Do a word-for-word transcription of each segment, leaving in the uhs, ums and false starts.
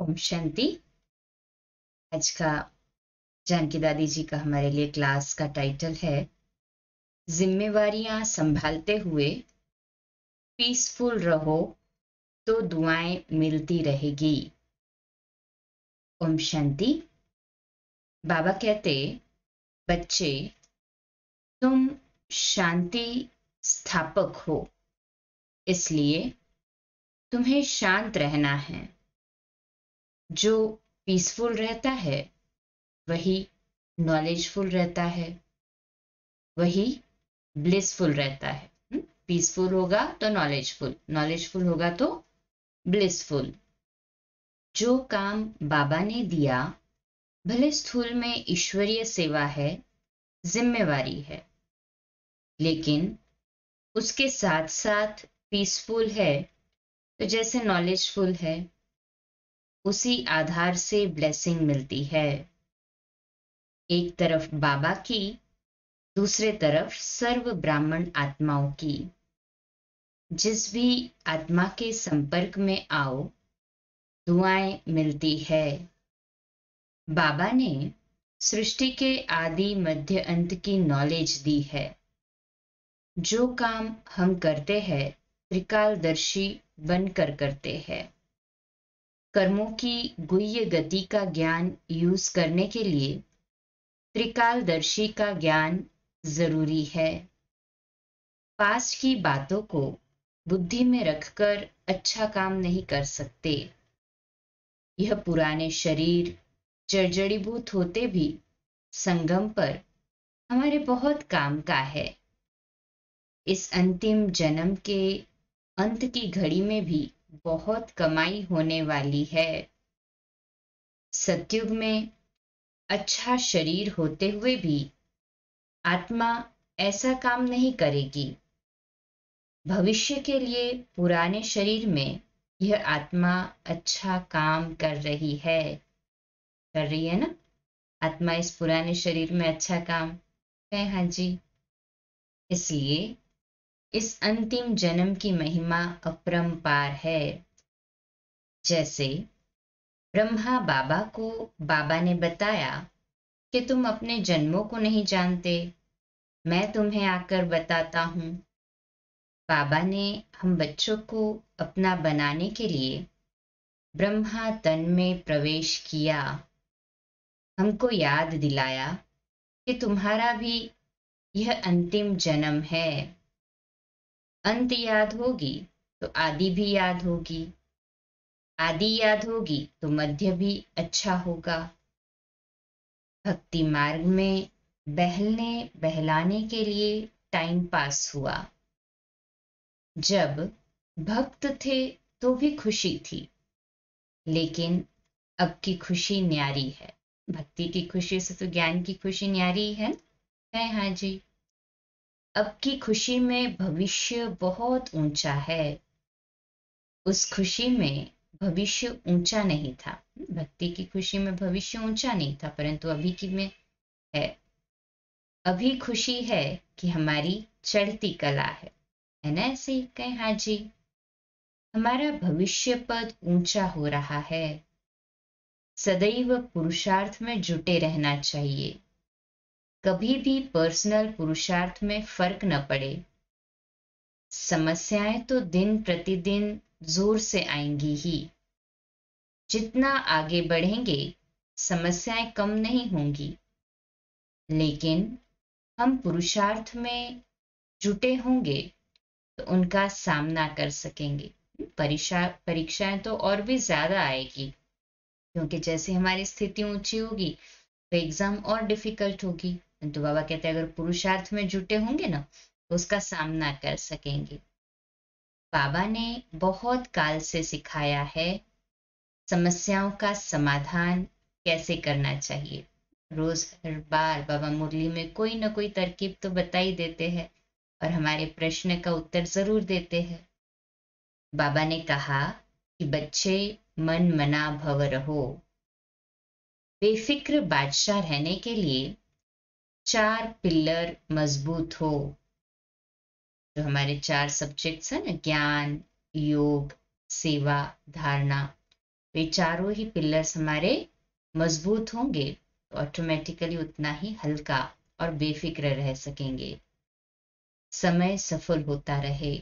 ओम शांति। आज का जानकी दादी जी का हमारे लिए क्लास का टाइटल है जिम्मेवारियां संभालते हुए पीसफुल रहो तो दुआएं मिलती रहेगी। ओम शांति। बाबा कहते, बच्चे तुम शांति स्थापक हो, इसलिए तुम्हें शांत रहना है। जो पीसफुल रहता है वही नॉलेजफुल रहता है, वही ब्लिसफुल रहता है। पीसफुल होगा तो नॉलेजफुल, नॉलेजफुल होगा तो ब्लिसफुल। जो काम बाबा ने दिया, भले स्थूल में ईश्वरीय सेवा है, जिम्मेवारी है, लेकिन उसके साथ साथ पीसफुल है तो जैसे नॉलेजफुल है, उसी आधार से ब्लेसिंग मिलती है। एक तरफ बाबा की, दूसरे तरफ सर्व ब्राह्मण आत्माओं की। जिस भी आत्मा के संपर्क में आओ, दुआएं मिलती है। बाबा ने सृष्टि के आदि मध्य अंत की नॉलेज दी है। जो काम हम करते हैं त्रिकालदर्शी बनकर करते हैं। कर्मों की गुह्य गति का ज्ञान यूज करने के लिए त्रिकालदर्शी का ज्ञान जरूरी है। पास्ट की बातों को बुद्धि में रखकर अच्छा काम नहीं कर सकते। यह पुराने शरीर जर्जरीभूत होते भी संगम पर हमारे बहुत काम का है। इस अंतिम जन्म के अंत की घड़ी में भी बहुत कमाई होने वाली है। सतयुग में अच्छा शरीर होते हुए भी आत्मा ऐसा काम नहीं करेगी। भविष्य के लिए पुराने शरीर में यह आत्मा अच्छा काम कर रही है कर रही है ना। आत्मा इस पुराने शरीर में अच्छा काम है। हाँ जी। इसलिए इस अंतिम जन्म की महिमा अपरंपार है। जैसे ब्रह्मा बाबा को बाबा ने बताया कि तुम अपने जन्मों को नहीं जानते, मैं तुम्हें आकर बताता हूं। बाबा ने हम बच्चों को अपना बनाने के लिए ब्रह्मा तन में प्रवेश किया। हमको याद दिलाया कि तुम्हारा भी यह अंतिम जन्म है। अंत याद होगी तो आदि भी याद होगी, आदि याद होगी तो मध्य भी अच्छा होगा। भक्ति मार्ग में बहलने बहलाने के लिए टाइम पास हुआ। जब भक्त थे तो भी खुशी थी, लेकिन अब की खुशी न्यारी है। भक्ति की खुशी से तो ज्ञान की खुशी न्यारी है है हाँ जी। अब की खुशी में भविष्य बहुत ऊंचा है। उस खुशी में भविष्य ऊंचा नहीं था। भक्ति की खुशी में भविष्य ऊंचा नहीं था, परंतु अभी की में है। अभी खुशी है कि हमारी चढ़ती कला है है ना। ऐसे ही कहें हाँ जी। हमारा भविष्य पद ऊंचा हो रहा है। सदैव पुरुषार्थ में जुटे रहना चाहिए। कभी भी पर्सनल पुरुषार्थ में फर्क न पड़े। समस्याएं तो दिन प्रतिदिन जोर से आएंगी ही। जितना आगे बढ़ेंगे समस्याएं कम नहीं होंगी, लेकिन हम पुरुषार्थ में जुटे होंगे तो उनका सामना कर सकेंगे। परीक्षा परीक्षाएं तो और भी ज्यादा आएगी, क्योंकि जैसे हमारी स्थिति ऊंची होगी तो एग्जाम और डिफिकल्ट होगी। तो बाबा कहते हैं अगर पुरुषार्थ में जुटे होंगे ना तो उसका सामना कर सकेंगे। बाबा ने बहुत काल से सिखाया है समस्याओं का समाधान कैसे करना चाहिए। रोज हर बार बाबा मुरली में कोई ना कोई तरकीब तो बता ही देते हैं और हमारे प्रश्न का उत्तर जरूर देते हैं। बाबा ने कहा कि बच्चे मन मना भव रहो। बेफिक्र बादशाह रहने के लिए चार पिलर मजबूत हो। जो हमारे चार सब्जेक्ट्स हैं ना, ज्ञान, योग, सेवा, धारणा, तो ये चारों ही पिलर्स हमारे मजबूत होंगे तो ऑटोमेटिकली उतना ही हल्का और बेफिक्र रह सकेंगे। समय सफल होता रहे।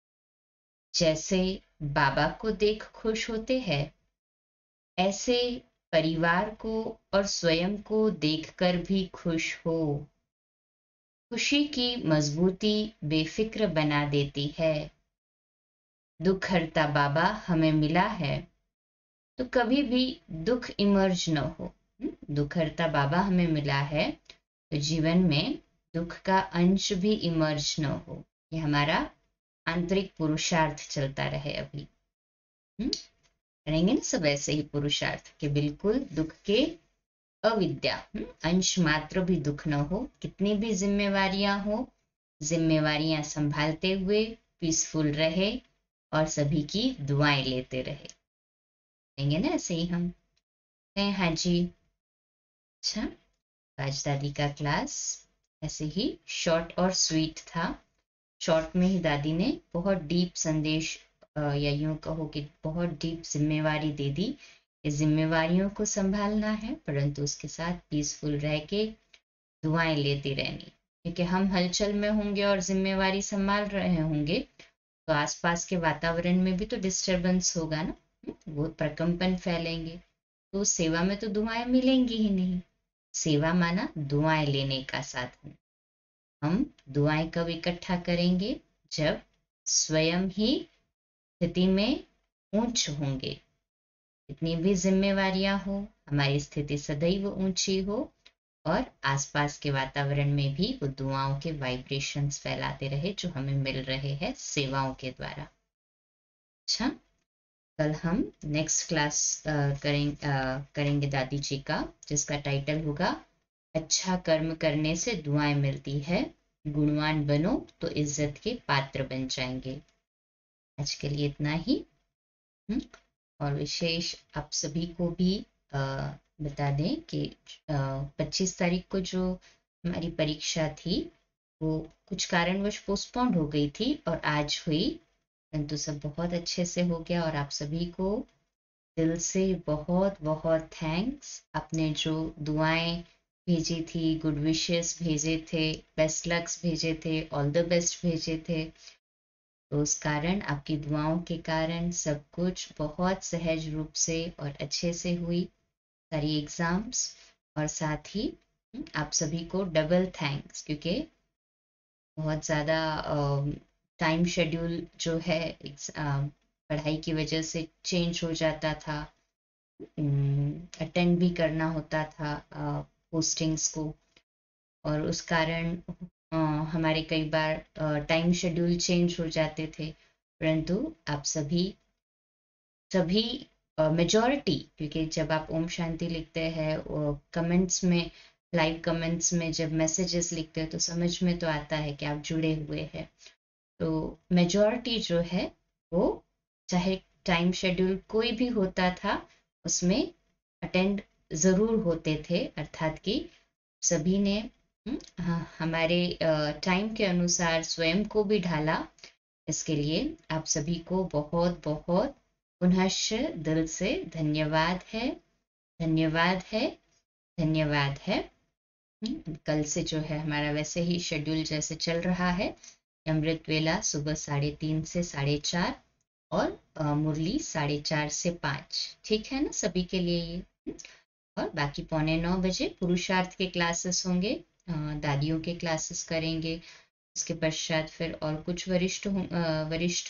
जैसे बाबा को देख खुश होते हैं, ऐसे परिवार को और स्वयं को देखकर भी खुश हो। खुशी की मजबूती बेफिक्र बना देती है। दुख हरता बाबा हमें मिला है तो कभी भी दुख इमर्ज न हो। दुख हरता बाबा हमें मिला है तो जीवन में दुख का अंश भी इमर्ज न हो। ये हमारा आंतरिक पुरुषार्थ चलता रहे। अभी हम्म करेंगे ना सब ऐसे ही पुरुषार्थ कि बिल्कुल दुख के अविद्या अंश मात्र भी दुख न हो। कितनी भी जिम्मेवारियां हो, जिम्मेवारियां संभालते हुए पीसफुल रहे और सभी की दुआएं लेते रहे। करेंगे ना ऐसे ही हम। हाँ जी। अच्छा, राज दादी का क्लास ऐसे ही शॉर्ट और स्वीट था। शॉर्ट में ही दादी ने बहुत डीप संदेश या यूं कहो कि बहुत डीप जिम्मेवारी दे दी। ये जिम्मेवारियों को संभालना है परंतु उसके साथ पीसफुल रह के दुआएं लेती रहनी, क्योंकि हम हलचल में होंगे और जिम्मेवारी संभाल रहे होंगे तो आसपास के वातावरण में भी तो डिस्टरबेंस होगा ना, वो प्रकंपन फैलेंगे तो सेवा में तो दुआएं मिलेंगी ही नहीं। सेवा माना दुआएं लेने का साधन। हम दुआएं कब इकट्ठा करेंगे? जब स्वयं ही स्थिति में ऊंच होंगे। इतनी भी जिम्मेवारियां हो, हमारी स्थिति सदैव ऊंची हो और आसपास के वातावरण में भी वो दुआओं के वाइब्रेशंस फैलाते रहे जो हमें मिल रहे हैं सेवाओं के द्वारा। अच्छा, कल हम नेक्स्ट क्लास करें, करेंगे दादी जी का, जिसका टाइटल होगा अच्छा कर्म करने से दुआएं मिलती है, गुणवान बनो तो इज्जत के पात्र बन जाएंगे। आज के लिए इतना ही। हुँ? और विशेष आप सभी को भी आ, बता दें कि पच्चीस तारीख को जो हमारी परीक्षा थी वो कुछ कारणवश पोस्टपोन्ड हो गई थी और आज हुई, परंतु सब बहुत अच्छे से हो गया। और आप सभी को दिल से बहुत बहुत थैंक्स। आपने जो दुआएं भेजी थी, गुड विशेस भेजे थे, बेस्ट लक्स भेजे थे, ऑल द बेस्ट भेजे थे, तो उस कारण, आपकी दुआओं के कारण सब कुछ बहुत सहज रूप से और अच्छे से हुई सारी एग्जाम्स। और साथ ही आप सभी को डबल थैंक्स, क्योंकि बहुत ज़्यादा टाइम शेड्यूल जो है पढ़ाई की वजह से चेंज हो जाता था, अटेंड भी करना होता था पोस्टिंग्स को, और उस कारण हमारे कई बार टाइम शेड्यूल चेंज हो जाते थे। परंतु आप सभी सभी मेजॉरिटी, क्योंकि जब आप ओम शांति लिखते हैं कमेंट्स में, लाइव कमेंट्स में जब मैसेजेस लिखते हैं तो समझ में तो आता है कि आप जुड़े हुए हैं। तो मेजॉरिटी जो है वो चाहे टाइम शेड्यूल कोई भी होता था उसमें अटेंड ज़रूर होते थे, अर्थात कि सभी ने हाँ, हमारे टाइम के अनुसार स्वयं को भी ढाला। इसके लिए आप सभी को बहुत बहुत पुनश्च दिल से धन्यवाद है, धन्यवाद है, धन्यवाद है। कल से जो है हमारा वैसे ही शेड्यूल जैसे चल रहा है, अमृत वेला सुबह साढ़े तीन से साढ़े चार और मुरली साढ़े चार से पाँच, ठीक है ना सभी के लिए ये। और बाकी पौने नौ बजे पुरुषार्थ के क्लासेस होंगे, दादियों के क्लासेस करेंगे। उसके पश्चात फिर और कुछ वरिष्ठ वरिष्ठ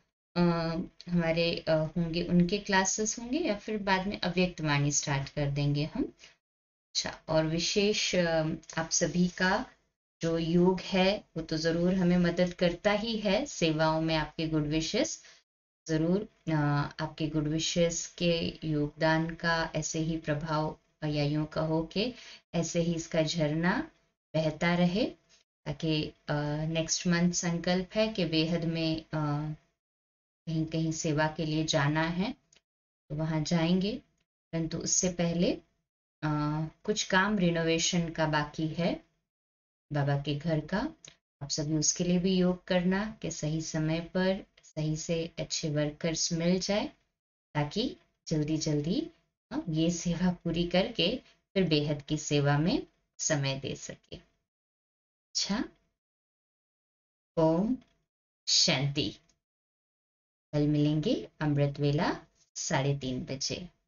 हमारे होंगे, उनके क्लासेस होंगे, या फिर बाद में अव्यक्त वाणी स्टार्ट कर देंगे हम। अच्छा, और विशेष आप सभी का जो योग है वो तो ज़रूर हमें मदद करता ही है सेवाओं में। आपके गुड विशेस ज़रूर, आपके गुड विशेस के योगदान का ऐसे ही प्रभाव, या यूँ कहो कि ऐसे ही इसका झरना बहता रहे, ताकि नेक्स्ट मंथ संकल्प है कि बेहद में uh, कहीं कहीं सेवा के लिए जाना है तो वहाँ जाएंगे। परंतु उससे पहले uh, कुछ काम रिनोवेशन का बाकी है बाबा के घर का। आप सभी उसके लिए भी योग करना कि सही समय पर सही से अच्छे वर्कर्स मिल जाए, ताकि जल्दी जल्दी ये सेवा पूरी करके फिर बेहद की सेवा में समय दे सके। अच्छा, ओम शांति। कल मिलेंगे अमृत वेला साढ़े तीन बजे।